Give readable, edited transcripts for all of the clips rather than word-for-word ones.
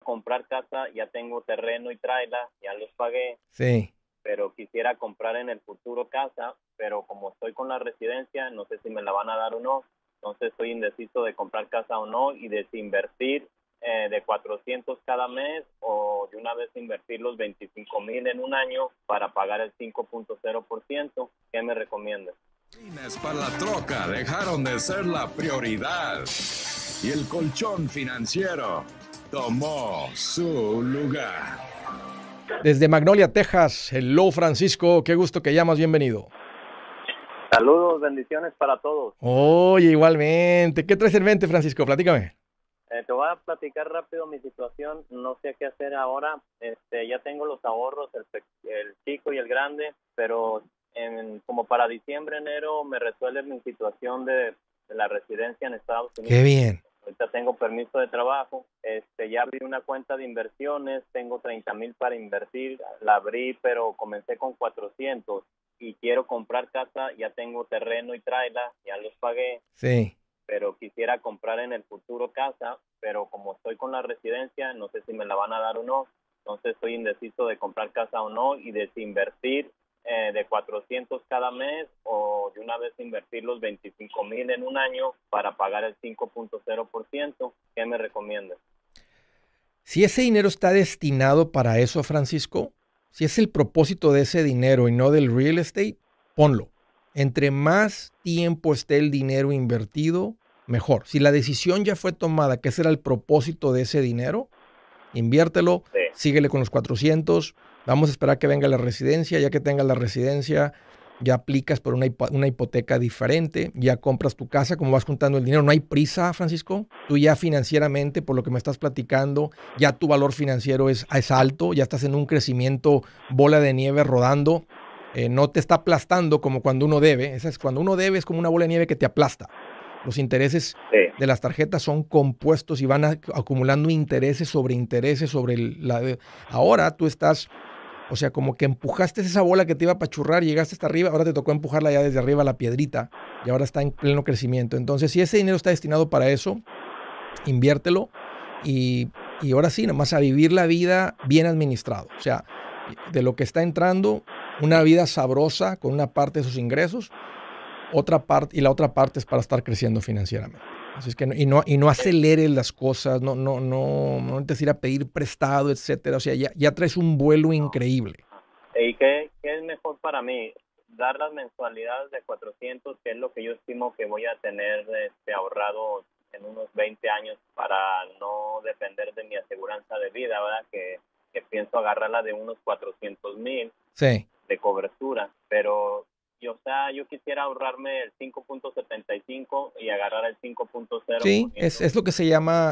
comprar casa, ya tengo terreno y tráiler, ya los pagué, Sí. pero quisiera comprar en el futuro casa, pero como estoy con la residencia, no sé si me la van a dar o no, entonces estoy indeciso de comprar casa o no y desinvertir de 400 cada mes o de una vez invertir los 25,000 en un año para pagar el 5.0%. ¿Qué me recomiendas? Para la troca dejaron de ser la prioridad y el colchón financiero tomó su lugar. Desde Magnolia, Texas, hello Francisco, qué gusto que llamas, bienvenido. Saludos, bendiciones para todos. Oye, igualmente. ¿Qué traes en mente, Francisco? Platícame. Te voy a platicar rápido mi situación, no sé qué hacer ahora. Ya tengo los ahorros, el chico y el grande, pero como para diciembre, enero me resuelve mi situación de la residencia en Estados Unidos. Qué bien. Ahorita tengo permiso de trabajo, ya abrí una cuenta de inversiones, tengo 30,000 para invertir, la abrí, pero comencé con 400 y quiero comprar casa, ya tengo terreno y tráiler, ya los pagué. Sí. Pero quisiera comprar en el futuro casa, pero como estoy con la residencia, no sé si me la van a dar o no, entonces estoy indeciso de comprar casa o no y desinvertir de 400 cada mes o de una vez invertir los 25,000 en un año para pagar el 5.0%. ¿Qué me recomiendas? Si ese dinero está destinado para eso, Francisco, si es el propósito de ese dinero y no del real estate, ponlo. Entre más tiempo esté el dinero invertido, mejor. Si la decisión ya fue tomada, que ese era el propósito de ese dinero, inviértelo, Sí. síguele con los 400, vamos a esperar que venga la residencia, ya que tenga la residencia, ya aplicas por una hipoteca diferente, ya compras tu casa, como vas juntando el dinero. No hay prisa, Francisco. Tú ya financieramente, por lo que me estás platicando, ya tu valor financiero es alto, ya estás en un crecimiento bola de nieve rodando. No te está aplastando como cuando uno debe. Cuando uno debe es como una bola de nieve que te aplasta. Los intereses de las tarjetas son compuestos y van acumulando intereses sobre Ahora tú estás, o sea, como que empujaste esa bola que te iba a apachurrar, llegaste hasta arriba, ahora te tocó empujarla ya desde arriba a la piedrita y ahora está en pleno crecimiento. Entonces, si ese dinero está destinado para eso, inviértelo y ahora sí, nomás a vivir la vida bien administrado. O sea, de lo que está entrando, una vida sabrosa con una parte de sus ingresos, otra parte, y la otra parte es para estar creciendo financieramente. Así es que no aceleres las cosas, no necesites ir a pedir prestado, etcétera. O sea, ya traes un vuelo increíble. ¿Y qué es mejor para mí? Dar las mensualidades de 400, que es lo que yo estimo que voy a tener ahorrado en unos 20 años para no depender de mi aseguranza de vida, ¿verdad? Que pienso agarrarla de unos 400,000 Sí. de cobertura, pero yo quisiera ahorrarme el 5.75 y agarrar el 5.0. Sí, es lo que se llama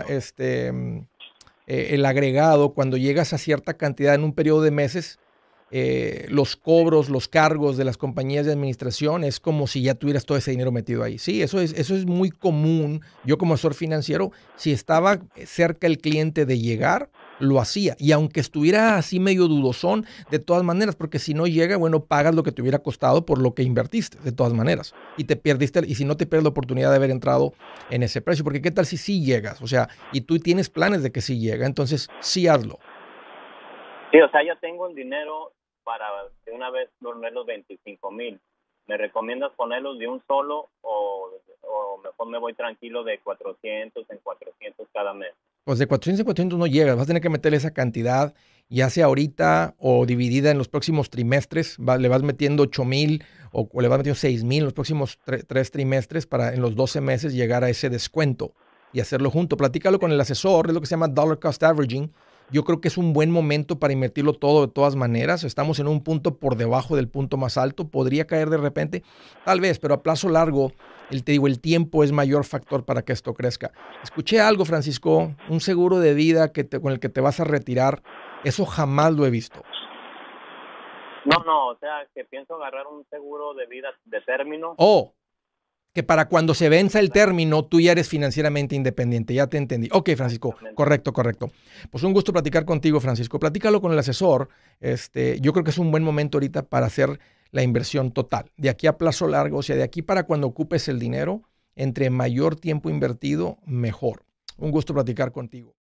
el agregado. Cuando llegas a cierta cantidad en un periodo de meses, los cobros, los cargos de las compañías de administración es como si ya tuvieras todo ese dinero metido ahí. Sí, eso es muy común. Yo como asesor financiero, si estaba cerca el cliente de llegar, lo hacía. Y aunque estuviera así medio dudosón, de todas maneras, porque si no llega, bueno, pagas lo que te hubiera costado por lo que invertiste, de todas maneras. Y te perdiste, y si no te pierdes la oportunidad de haber entrado en ese precio, porque qué tal si sí llegas, o sea, y tú tienes planes de que sí llega, entonces sí hazlo. Sí, o sea, ya tengo el dinero para de una vez poner los 25,000. ¿Me recomiendas ponerlos de un solo o mejor me voy tranquilo de 400 en 400 cada mes? Pues de 400 en 400 no llegas, vas a tener que meterle esa cantidad, ya sea ahorita o dividida en los próximos trimestres, le vas metiendo 8,000 o le vas metiendo 6,000 en los próximos 3 trimestres para en los 12 meses llegar a ese descuento y hacerlo junto. Platícalo con el asesor, es lo que se llama dollar cost averaging. Yo creo que es un buen momento para invertirlo todo de todas maneras. Estamos en un punto por debajo del punto más alto. Podría caer de repente, tal vez, pero a plazo largo, el tiempo es mayor factor para que esto crezca. Escuché algo, Francisco, un seguro de vida con el que te vas a retirar. Eso jamás lo he visto. No, o sea, que pienso agarrar un seguro de vida de término. Oh, que para cuando se venza el término, tú ya eres financieramente independiente. Ya te entendí. Ok, Francisco, correcto. Pues un gusto platicar contigo, Francisco. Platícalo con el asesor. Yo creo que es un buen momento ahorita para hacer la inversión total. De aquí a plazo largo, o sea, de aquí para cuando ocupes el dinero, entre mayor tiempo invertido, mejor. Un gusto platicar contigo.